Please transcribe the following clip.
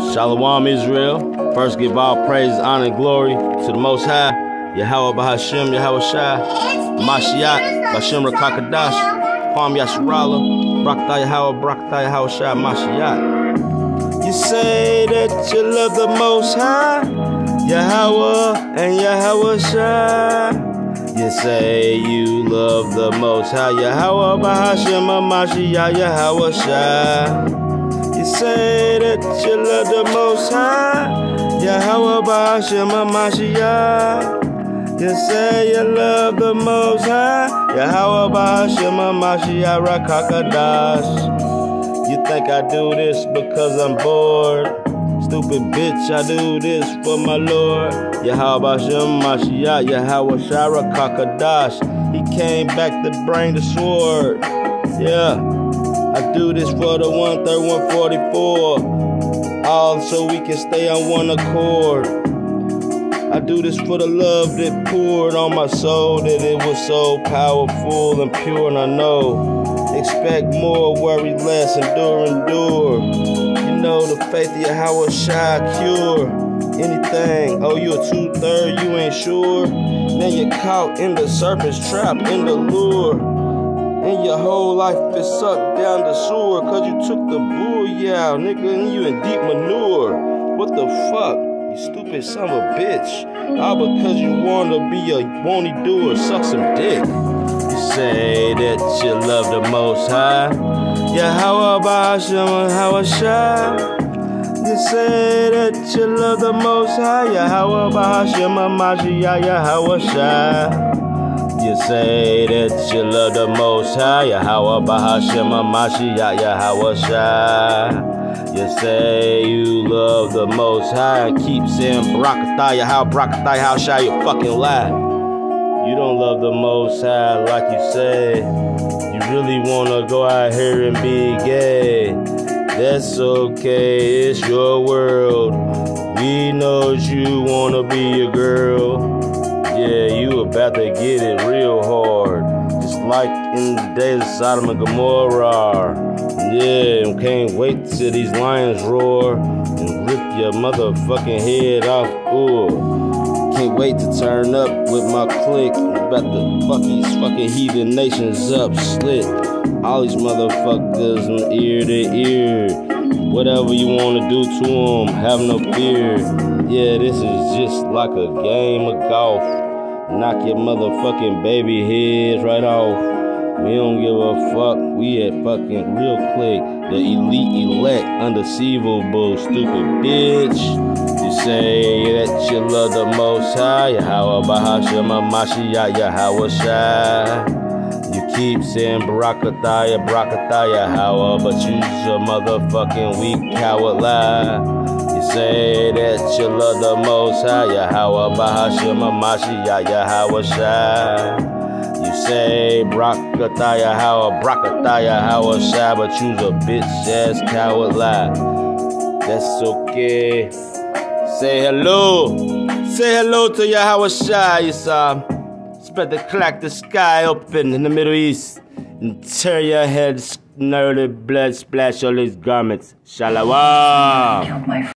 Shalom Israel. First give all praise, honor, and glory to the Most High. Yahweh Bahashem, Yahweh Shai, Mashiach, Bashem Rakakadash, Palm Yasharala, Brakatah Yahweh, Brakatah Yahweh Shai, Mashiach. You say that you love the Most High, Yahweh and Yahweh Shai. You say you love the Most High, Yahweh Bahashem, Mashiach, Yahweh Shai. You say that you love the Most High, Yahweh Bahashem Mashiach. You say you love the Most High, Yahweh Bahashem Mashiach Rakakadash. You think I do this because I'm bored? Stupid bitch, I do this for my Lord. Yahweh Bahashem Mashiach, Yahweh Shai Rakakadash. He came back to bring the sword. Yeah. I do this for the 130, 144, all so we can stay on one accord. I do this for the love that poured on my soul, that it was so powerful and pure, and I know. Expect more, worry less, endure. You know the faith of Yahweh Shai cure anything. Oh, you a 2/3, you ain't sure? Then you're caught in the serpent's trap, in the lure. And your whole life is sucked down the sewer, cause you took the booyah out, nigga, and you in deep manure. What the fuck? You stupid son of a bitch. All because you wanna be a won't-y doer, suck some dick. You say that you love the Most High, Yahweh Bahashem, Yahweh Shai. You say that you love the Most High, Yahweh Bahashem, Mashiach, Yahweh Shai. You say that you love the Most High, Yahweh Bahashem Mashiach, Yahweh Shai. You say you love the Most High and keep saying Brakatah Yahweh Shai, you fucking lie. You don't love the Most High like you say. You really wanna go out here and be gay. That's okay, it's your world. We know you wanna be a girl. Yeah, you about to get it real hard. Just like in the days of Sodom and Gomorrah. Yeah, can't wait till these lions roar and rip your motherfucking head off. Ooh. Can't wait to turn up with my clique. About to fuck these fucking heathen nations up, slit. All these motherfuckers from ear to ear. Whatever you wanna do to them, have no fear. Yeah, this is just like a game of golf. Knock your motherfucking baby heads right off. We don't give a fuck. We at fucking real click. The elite elect, undeceivable, stupid bitch. You say that you love the Most High, Yahweh Bahashem Mashiach, Yahweh Shai. You keep saying Brakatah Yahweh, but you's a motherfucking weak coward lie. You say that you love the Most High, Yahweh Bahashem Mashiach, Yahweh Shai. You say Brakatah Yahweh Shai, but you's a bitch ass coward lie. That's okay. Say hello to Yahweh Shai. Spread the crack the sky open in the Middle East and tear your head, snarly blood splash all these garments. Shalom.